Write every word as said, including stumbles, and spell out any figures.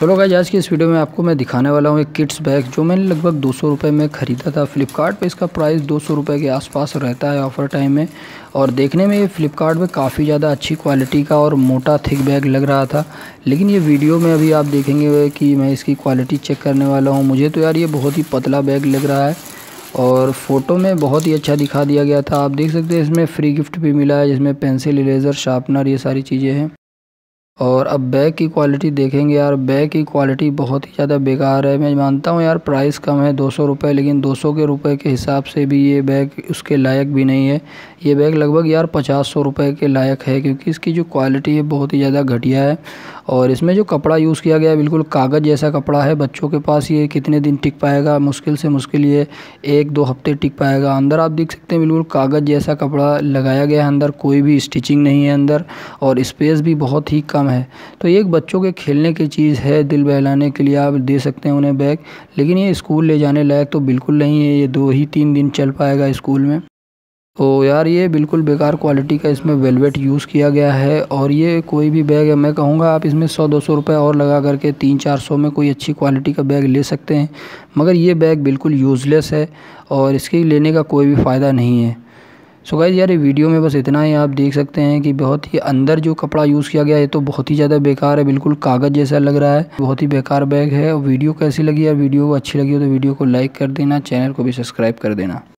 चलो गाइस, आज की इस वीडियो में आपको मैं दिखाने वाला हूँ एक किड्स बैग जो मैंने लगभग दो सौ रुपये में ख़रीदा था फ्लिपकार्ट पे। इसका प्राइस दो सौ रुपये के आसपास रहता है ऑफ़र टाइम में। और देखने में ये फ्लिपकार्ट पे काफ़ी ज़्यादा अच्छी क्वालिटी का और मोटा थिक बैग लग रहा था, लेकिन ये वीडियो में अभी आप देखेंगे कि मैं इसकी क्वालिटी चेक करने वाला हूँ। मुझे तो यार ये बहुत ही पतला बैग लग रहा है और फ़ोटो में बहुत ही अच्छा दिखा दिया गया था। आप देख सकते हैं इसमें फ्री गिफ्ट भी मिला है, जिसमें पेंसिल, इरेज़र, शार्पनर, ये सारी चीज़ें हैं। और अब बैग की क्वालिटी देखेंगे यार, बैग की क्वालिटी बहुत ही ज़्यादा बेकार है। मैं मानता हूँ यार प्राइस कम है दो सौ रुपये, लेकिन दो सौ के रुपए के हिसाब से भी ये बैग उसके लायक भी नहीं है। ये बैग लगभग यार पचास सौ रुपये के लायक है, क्योंकि इसकी जो क्वालिटी है बहुत ही ज़्यादा घटिया है। और इसमें जो कपड़ा यूज़ किया गया है बिल्कुल कागज़ जैसा कपड़ा है। बच्चों के पास ये कितने दिन टिक पाएगा? मुश्किल से मुश्किल ये एक दो हफ्ते टिक पाएगा। अंदर आप देख सकते हैं बिल्कुल कागज़ जैसा कपड़ा लगाया गया है, अंदर कोई भी स्टिचिंग नहीं है अंदर, और स्पेस भी बहुत ही कम है। तो ये एक बच्चों के खेलने की चीज़ है, दिल बहलाने के लिए आप दे सकते हैं उन्हें बैग, लेकिन ये स्कूल ले जाने लायक तो बिल्कुल नहीं है। ये दो ही तीन दिन चल पाएगा स्कूल में। तो यार ये बिल्कुल बेकार क्वालिटी का इसमें वेलवेट यूज़ किया गया है। और ये कोई भी बैग है, मैं कहूँगा आप इसमें सौ दो सौ रुपये और लगा करके तीन चार सौ में कोई अच्छी क्वालिटी का बैग ले सकते हैं, मगर ये बैग बिल्कुल यूज़लेस है और इसके लेने का कोई भी फ़ायदा नहीं है। सो गाइस यार, ये वीडियो में बस इतना ही। आप देख सकते हैं कि बहुत ही अंदर जो कपड़ा यूज़ किया गया है तो बहुत ही ज़्यादा बेकार है, बिल्कुल कागज़ जैसा लग रहा है। बहुत ही बेकार बैग है। वीडियो कैसी लगी यार? वीडियो अच्छी लगी हो तो वीडियो को लाइक कर देना, चैनल को भी सब्सक्राइब कर देना।